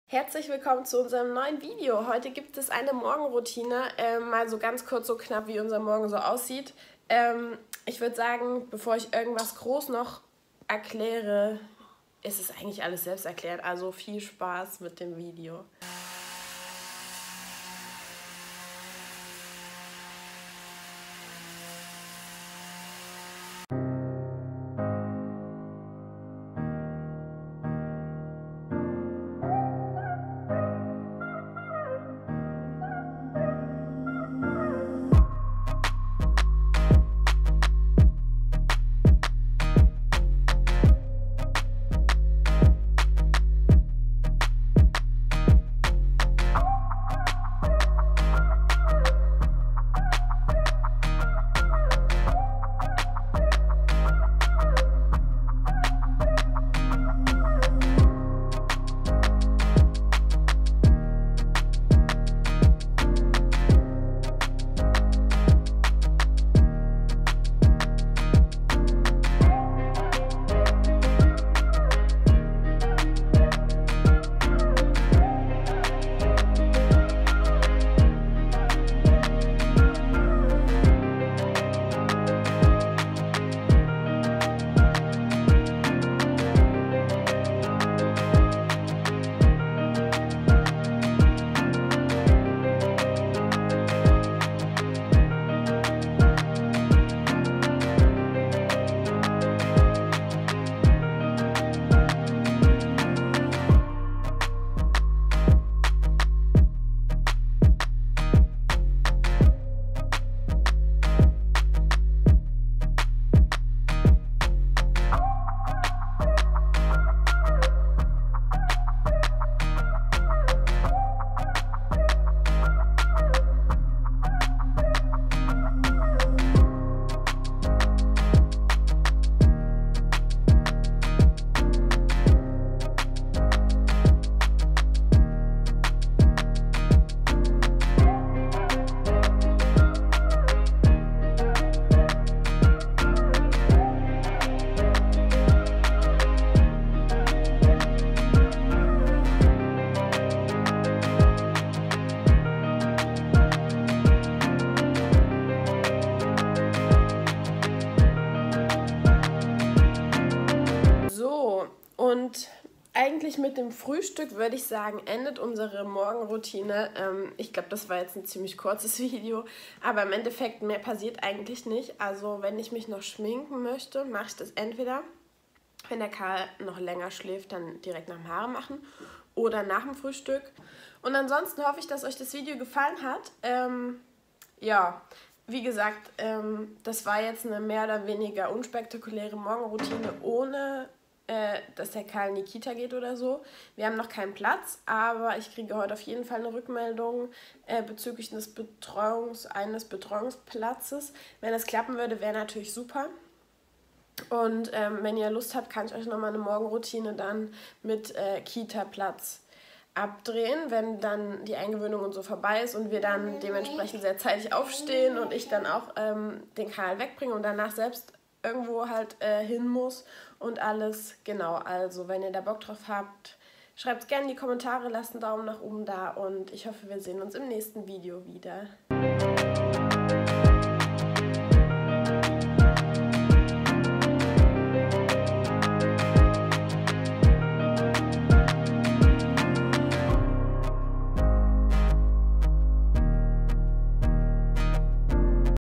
Herzlich willkommen zu unserem neuen Video. Heute gibt es eine Morgenroutine, mal so ganz kurz, so knapp, wie unser Morgen so aussieht. Ich würde sagen, bevor ich irgendwas groß noch erkläre, ist es eigentlich alles selbst erklärt. Also viel Spaß mit dem Video. Und eigentlich mit dem Frühstück würde ich sagen, endet unsere Morgenroutine. Ich glaube, das war jetzt ein ziemlich kurzes Video, aber im Endeffekt mehr passiert eigentlich nicht. Also wenn ich mich noch schminken möchte, mache ich das entweder, wenn der Karl noch länger schläft, dann direkt nach dem Haare machen oder nach dem Frühstück. Und ansonsten hoffe ich, dass euch das Video gefallen hat. Ja, wie gesagt, das war jetzt eine mehr oder weniger unspektakuläre Morgenroutine, ohne dass der Karl in die Kita geht oder so. Wir haben noch keinen Platz, aber ich kriege heute auf jeden Fall eine Rückmeldung bezüglich eines Betreuungsplatzes. Wenn das klappen würde, wäre natürlich super. Und wenn ihr Lust habt, kann ich euch nochmal eine Morgenroutine dann mit Kita-Platz abdrehen, wenn dann die Eingewöhnung und so vorbei ist und wir dann dementsprechend sehr zeitig aufstehen und ich dann auch den Karl wegbringe und danach selbst irgendwo halt hin muss und alles. Genau, also wenn ihr da Bock drauf habt, schreibt es gerne in die Kommentare, lasst einen Daumen nach oben da und ich hoffe, wir sehen uns im nächsten Video wieder.